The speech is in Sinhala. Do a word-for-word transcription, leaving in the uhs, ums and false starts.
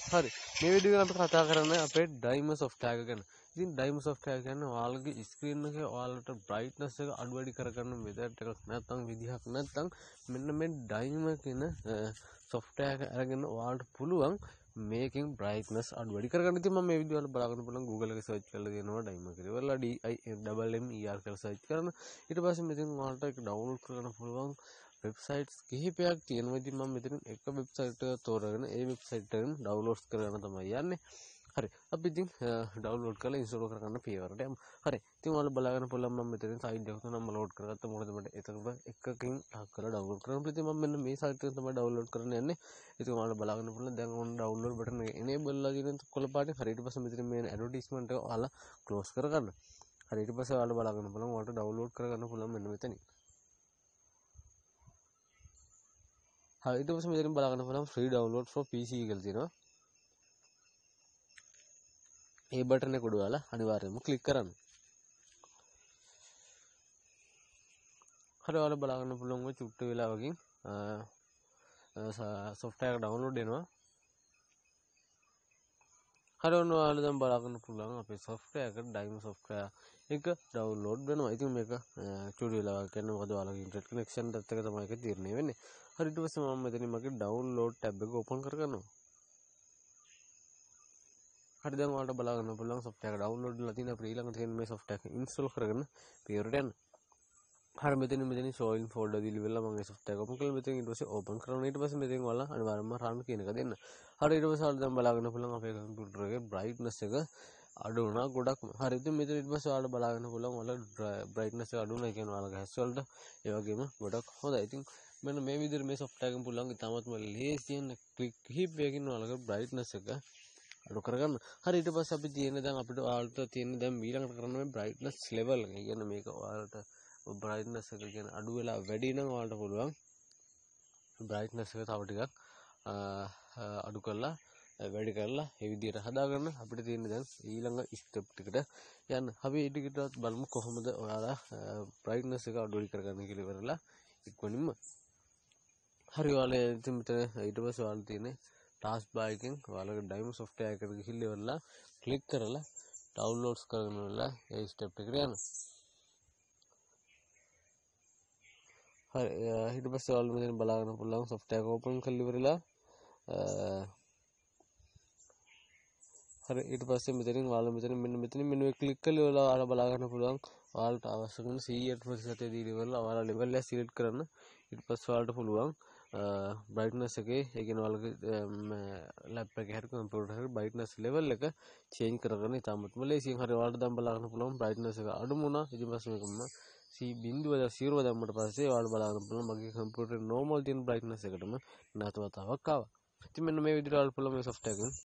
හරි මේ වීඩියෝ එක අපි කතා කරන්නේ අපේ ඩයිමර් software එක ගැන. ඉතින් ඩයිමර් software කියන්නේ ඔයාලගේ ස්ක්‍රීන් එකේ ඔයාලට brightness එක අඩු වැඩි කරගන්න මෙතඩ් එකක් නැත්නම් විදිහක් නැත්නම් මෙන්න මේ ඩයිමර් කියන software එක අරගෙන ඔයාලට පුළුවන් මේකෙන් brightness අඩු වැඩි කරගන්න. ඉතින් මම මේ වීඩියෝ වල බලාගෙන බලන් Google එකේ search කරලා දෙනවා ඩයිමර් කියලා. ඉවරලා D I M M E R කියලා search කරන. ඊට පස්සේ මෙතන ඔයාලට ඒක download කරගන්න පුළුවන් වෙබ්සයිට්ස් කිහිපයක් තියෙනවා. ඉතින් මම මෙතන එක වෙබ්සයිට් එක තෝරගෙන ඒ වෙබ්සයිට් එකෙන් ඩවුන්ලෝඩ් කරගන්න තමයි යන්නේ. හරි. අපි ඉතින් ඩවුන්ලෝඩ් කරලා ඉන්ස්ටෝල් කරගන්න පියවරට යමු. හරි. ඉතින් ඔයාලා බලාගෙන පුළුවන් මම මෙතන සයිට් එක තුනම ලෝඩ් කරගත්තා. මොකද මට එකක එකකින් ටක් කරලා ඩවුන්ලෝඩ් කරන්න පුළුවන්. ඉතින් මම මෙන්න මේ සයිට් එකෙන් තමයි ඩවුන්ලෝඩ් කරන්න යන්නේ. ඉතින් ඔයාලා බලාගෙන පුළුවන් දැන් ඔන්න ඩවුන්ලෝඩ් බටන් එක enable ලා තියෙන කොළ පාටින් හරි. ඊට පස්සේ මෙතන මේ ඇඩ්වර්ටයිස්මන්ට් එක ඔයාලා ක්ලෝස් කරගන්න. හරි. ඊට පස්සේ ඔයාලා බලාගෙන පුළුවන් ඔයාලට ඩවුන්ලෝඩ් කරගන්න පුළුවන් මෙන්න මෙතනින්. හරි ඊට පස්සේ මෙතනින් බලාගන්න පුළුවන් free download for P C කියලා තියෙනවා. ඒ බටන් එක උඩ ඔයාලා අනිවාර්යයෙන්ම ක්ලික් කරන්න. හරි ඔයාලා බලාගන්න පුළුවන් ඔය චුට්ට වෙලාවකින් software එක download වෙනවා. හරි ඔන්න ඔයාලා දැන් බලාගන්න පුළුවන් අපේ software එක ඩයිමර් software එක download වෙනවා. ඉතින් මේක චුට්ට වෙලාවක් යනවා. මොකද ඔයාලගේ internet connection එකත් එක තමයි ඒක තීරණය වෙන්නේ. හරි ඊට පස්සේ මම මෙතනින් මගේ download tab එක open කරගන්නවා. හරි දැන් ඔයාලට බලාගන්න පුළුවන් software එක download වෙලා තියෙන අපිට ඊළඟට තියෙන මේ software එක install කරගෙන පියවරට යන්න. හරි මෙතනින් මෙතනින් show in folder දිලි වෙලා මම මේ software එක open කරලා මෙතනින් ඊට පස්සේ open කරනවා. ඊට පස්සේ මෙතනින් ඔයාලා අනිවාර්යයෙන්ම run කියන එක දෙන්න. හරි ඊට පස්සේ ඔයාලා දැන් බලාගන්න පුළුවන් අපේ computer එකේ brightness එක අඩු වුණා ගොඩක්ම. හරි ඉතින් මෙතන ඊට පස්සේ ඔයාලා බලාගන්න පුළුවන් ඔයාලා brightness එක අඩු වුණා කියන ඔයාලගේ හැස් වලට ඒ වගේම ගොඩක් හොඳයි. ඉතින් මෙන්න මේ විදිහට මේ software එකෙන් පුළුවන් ඉතාමත්ම ලේසියෙන් ක්ලික් කිහිපයකින් ඔයාලගේ brightness එක අඩු කරගන්න. හරි ඊට පස්සේ අපි තියෙන්නේ දැන් අපිට ඔයාලට තියෙන්නේ දැන් ඊළඟට කරන්න මේ brightness level එක. ඒ කියන්නේ මේක ඔයාලට brightness එක කියන්නේ අඩු වෙලා වැඩි නම් ඔයාලට පුළුවන් brightness එක තව ටිකක් අඩු කරලා වැඩි කරලා ඒ විදිහට හදාගන්න. අපිට තියෙන්නේ දැන් ඊළඟ ස්ටෙප් එකට යන්න. අපි ඊටකට බලමු කොහොමද ඔයාලා brightness එක අඩු වැඩි කරගන්න කියලා ඉවරලා ඉක්මනින්ම. හරි ඔයාලා ඉතින් මෙතන ඊට පස්සේ ඔයාලා තියෙන්නේ task bar එකෙන් ඔයාලගේ ඩයිමර් software එකට ගිහිල්ලා ඉවරලා ක්ලික් කරලා downloads කරගෙන ඉවරලා ඒ ස්ටෙප් එකට යන්න. හරි ඊට පස්සේ ඔයාලා මෙතන බලාගන්න පුළුවන් software එක open කරලා ඉවරලා හරි ඊට පස්සේ මෙතනින් ඔයාලා මෙතන මෙන්න මෙතනින් මෙන්න මේ ක්ලික් කරලා ඔයාලා ඔයාලා බලාගන්න පුළුවන් ඔයාලට අවශ්‍ය කරන C eight ප්‍රතිශතය දීලා ඉවරලා ඔයාලා level එක select කරන්න. ඊට පස්සේ ඔයාලට පුළුවන් brightness එකේ ඒ කියන්නේ ඔයාලගේ laptop එකේ හරි computer එකේ brightness level එක change කරගන්න ඉතාමත්ම ලේසියෙන්. හරි ඔයාලට දැන් බලාගන්න පුළුවන් brightness එක අඩු වුණා. ඊට පස්සේ මේකම C zero දැම්මට පස්සේ ඔයාලා බලාගන්න පුළුවන් මගේ computer normal තියෙන brightness එකටම නැවත වතාවක් ආවා. ඉතින් මෙන්න මේ විදිහට ඔයාලා පුළුවන් මේ software එකෙන්